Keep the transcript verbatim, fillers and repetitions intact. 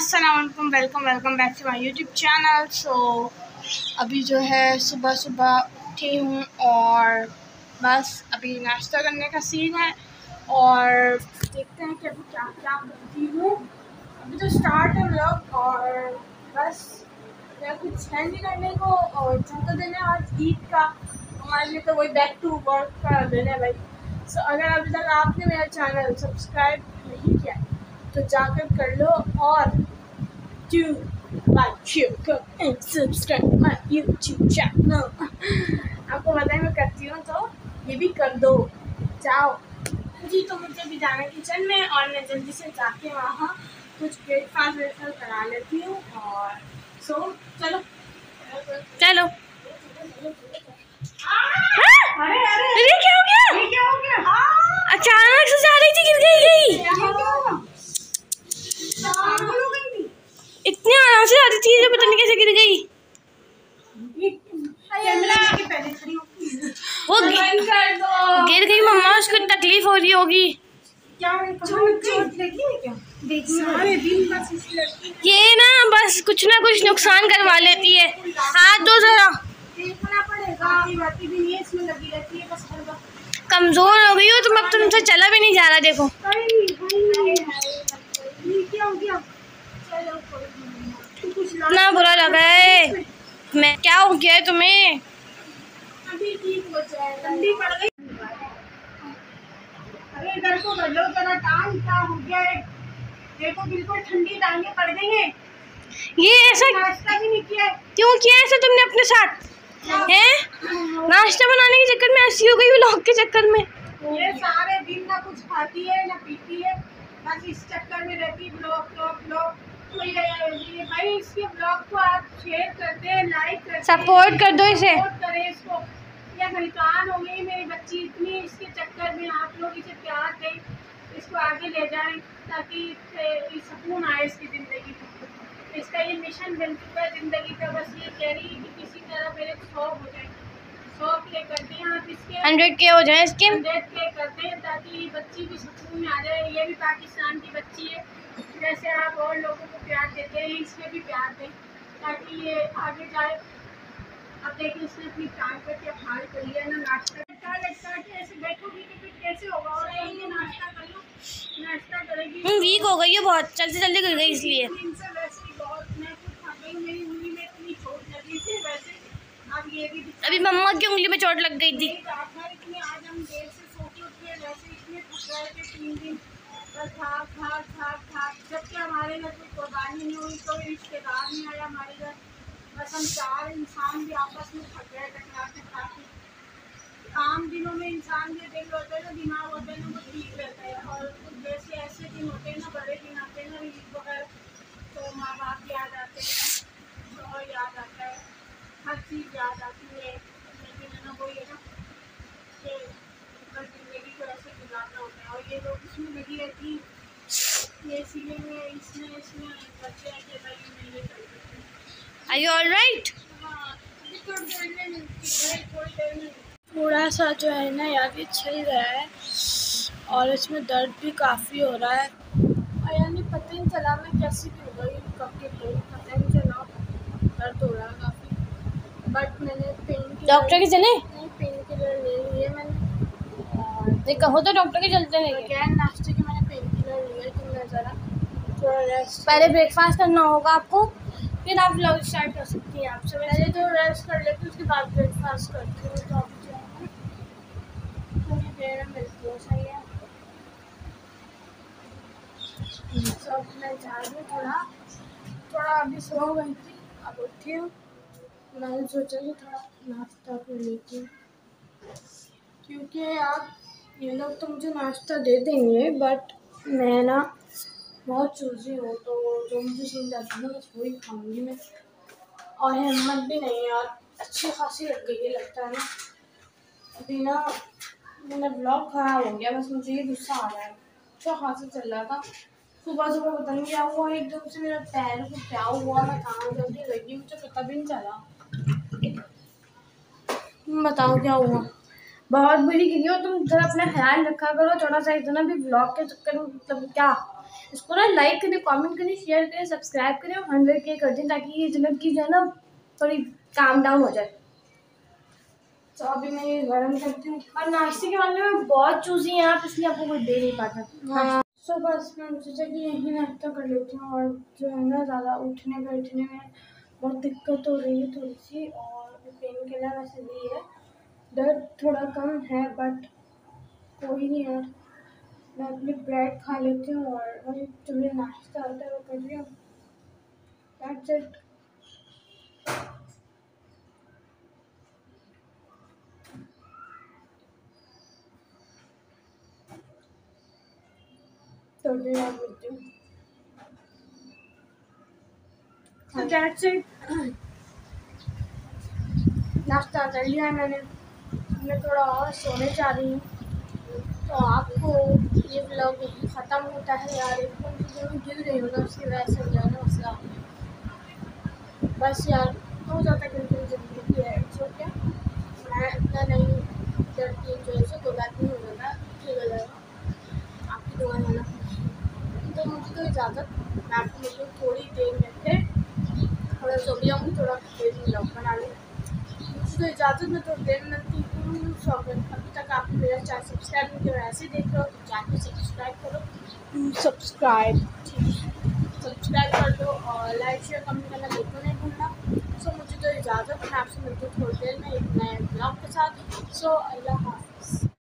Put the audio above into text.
अस्सलाम वालेकुम, welcome welcome back to my YouTube channel. So अभी जो है सुबह सुबह उठी हूँ और बस अभी नाश्ता करने का सीन है और देखते हैं कि अभी क्या क्या करती हूँ। अभी तो स्टार्ट है व्लॉग और बस मैं कुछ है नहीं करने को। और चौथा दिन है आज ईद का, हमारे लिए तो वही बैक टू वर्क का दिन है भाई। सो so, अगर अभी तक आपने मेरा चैनल सब्सक्राइब नहीं किया तो जाकर कर लो और do like, share, comment and subscribe my YouTube channel। आपको पता है मैं करती हूँ तो ये भी कर दो, जाओ। जी तो मुझे भी जाना किचन में और मैं जल्दी से जाके वहाँ कुछ ब्रेकफास्ट वेकफास्ट करा लेती हूँ। और सो चलो चलो। अरे अरे ये क्या हो गया? ये क्या हो गया? अचानक से जा रही थी, गिर गई गई इतनी आराम से आ रही थी, पता नहीं कैसे गिर गई। वो गिर गई मम्मा, उसको तकलीफ हो रही होगी। ये ना बस कुछ ना कुछ नुकसान करवा लेती है। हाथ दो जरा, कमजोर हो गई हो तुम, अब तुमसे चला भी नहीं जा रहा। देखो इतना बुरा लगा है, मैं क्या हो गया है तुम्हें? अभी ठीक हो जाएगा। ठंडी पड़ गई। अरे इधर को कर लो जरा, टांग क्या हो गया है? देखो बिल्कुल ठंडी टांगे पड़ गई हैं। ये ऐसा नाश्ता भी नहीं किया है। क्यों किया ऐसा तुमने अपने साथ? हैं? नाश्ता बनाने के चक्कर में ऐसी हो गई, व्लॉग के चक्कर में। ये सारे दिन ना कुछ खाती है ना पीती है, बस इस चक्कर में रहती है। ब्लॉग ब्लॉग ब्लॉग ये भाई इसके ब्लॉग को आप शेयर करते हैं, लाइक करते हैं, सपोर्ट कर दो इसे, सपोर्ट करें इसको। या गलकान हो गई मेरी बच्ची इतनी, इसके चक्कर में आप लोग इसे प्यार दें, इसको आगे ले जाएं ताकि सुकून आए इसकी ज़िंदगी में। इसका ये मिशन बन चुका है ज़िंदगी का। बस ये कह रही है कि किसी तरह मेरे सौ हो जाए, सौ के कर दें आप इसके, हंड्रेड के हो जाए इसके, हंड्रेड के कर दें ताकि बच्ची भी सुकून में आ जाए। ये भी पाकिस्तान की बच्ची है, जैसे आप और लोगों को प्यार देते हैं इसमें भी प्यार दें ताकि ये आगे जाए। अब देखिए इसने अपनी टांग पर क्या हाल कर लिया ना, नाश्ता लटका लटका के ऐसे बैठोगी तो फिर कैसे होगा? और ये नाश्ता कर लो, नाश्ता करेगी। वीक हो गई है बहुत, जल्दी जल्दी कर गई इसलिए। वैसे ही बहुत मैं खुद थक गई, मेरी उंगली में इतनी चोट लगी थी वैसे। अब ये भी अभी मम्मा की उंगली में चोट लग गई थी। आज हम देर से सोते उठे, वैसे इतने थक रहे थे तीन दिन, बस भाग भाग भाग भाग। जबकि हमारे घर कोई कुर्बानी नहीं हुई, कोई रिश्तेदार नहीं आया हमारे घर, बस हम चार इंसान भी आपस में थक गए टकराते खाते। आम दिनों में इंसान के दिल होते हैं ना, दिमाग होते हैं ना, वो ठीक रहता है। और जैसे ऐसे दिन होते हैं ना, बड़े दिन आते हैं ना ईद वगैरह, तो माँ बाप याद आते हैं, शौहर याद आता है, हर चीज़ याद आती है। लेकिन है ना वही है ना कि बस ज़िंदगी को ऐसे गुजारना होता है। और ये लोग इसमें लगी रहती हैं, ये इसीलिए में इसमें इसमें बच्चे हैं कि भाई मैं ये कर सकती हूँ। Are you all right? थोड़ा सा जो है ना यार ये छिल गया है और इसमें दर्द भी काफ़ी हो रहा है। और यानी पता नहीं चला मैं कैसे गिर गई, कब गिर गई पता नहीं चला। दर्द हो रहा है काफ़ी, बट मैंने पेन किलर, डॉक्टर के चले नहीं, पेन किलर ले लिए मैंने। नहीं कहो तो डॉक्टर के चलते नहीं, क्या नाश्ते के मैंने पेन किलर लिए। तो मैं ज़रा थोड़ा रेस्ट, पहले ब्रेकफास्ट करना होगा आपको, फिर आप व्लॉग स्टार्ट कर सकती हैं। आपसे पहले तो रेस्ट कर लेती हूँ, उसके बाद ब्रेकफास्ट करती हूँ। तो आप जो है थोड़ी देर में मिलती हूँ, सही है? सब मैं जा रही हूँ, थोड़ा थोड़ा अभी सो गई थी, अब उठी हूँ। मैंने सोचा कि थोड़ा नाश्ता कर लेती हूँ, क्योंकि आप ये लोग तो मुझे नाश्ता दे देंगे बट मैं ना बहुत चूज़ी हूँ, तो जो मुझे सुन जाती है ना बस वही खाऊंगी मैं। और हिम्मत भी नहीं यार, अच्छी खासी लग गई है लगता है ना। अभी ना मेरा ब्लॉग ख़राब हो गया, बस मुझे ये गुस्सा आ रहा है। अच्छा खासा चल रहा था, सुबह सुबह पता नहीं क्या हुआ, एकदम से मेरा पैर को क्या हुआ, मैं कहाँ जल्दी गई मुझे पता भी नहीं चला। बताओ क्या हुआ? बहुत बुरी गिरी हो तुम, जरा अपना ख्याल रखा करो थोड़ा सा। इतना भी ब्लॉग के चक्कर में मतलब क्या इसको ना लाइक करें, कमेंट करें, शेयर करें, सब्सक्राइब करें और हंड्रेड के कर दें ताकि ये जलन की जो है ना थोड़ी काम डाउन हो जाए। तो अभी मैं ये गर्म करती हूँ और नाश्ते के मामले में बहुत चूजी हैं आप, इसलिए आपको कोई दे नहीं पाता। हाँ सो बस मैं सोचा कि यही नाश्ता कर लेती हूँ और जो है ना ज़्यादा उठने बैठने में बहुत दिक्कत हो रही है थोड़ी सी, और पेन किलर वैसे ली है, दर्द थोड़ा कम है बट कोई नहीं यार, मैं अपनी ब्रेड खा लेती हूँ और वही जो मेरा नाश्ता होता है वो कर रही हूँ। That's it. तो याद करती हूँ। That's it. नाश्ता कर लिया मैंने, मैं थोड़ा और सोने जा रही हूँ। तो आपको ये व्लॉग यही ख़त्म होता है यार, एकदम से जब गिर रही हूँ ना उसकी वजह से जो है ना मसला, बस यार हो जाता है कभी ज़िंदगी है। सो क्या मैं इतना नहीं डरती जो है, कोई बात नहीं हो जाता, ठीक हो जाएगा, आपकी दुआ है ना। तो मुझे तो इजाज़त, मैं आपको मतलब थोड़ी देर में फिर थोड़ा सो भी आऊँगी, थोड़ा देर में व्लॉग बना लूँ, मुझे तो इजाज़त में थोड़ी देर मिलती हूँ। शौक अभी तक आपने मेरा चैनल सब्सक्राइब नहीं किया, ऐसे देख रहे हो तो चैनल सब्सक्राइब करो, सब्सक्राइब सब्सक्राइब कर दो और लाइक शेयर कमेंट करना बिल्कुल नहीं भूलना। सो मुझे तो इजाज़त, मैं आपसे मिलती हूँ थोड़ी देर में एक नए ब्लॉग के साथ। सो अल्लाह हाफ़िज़।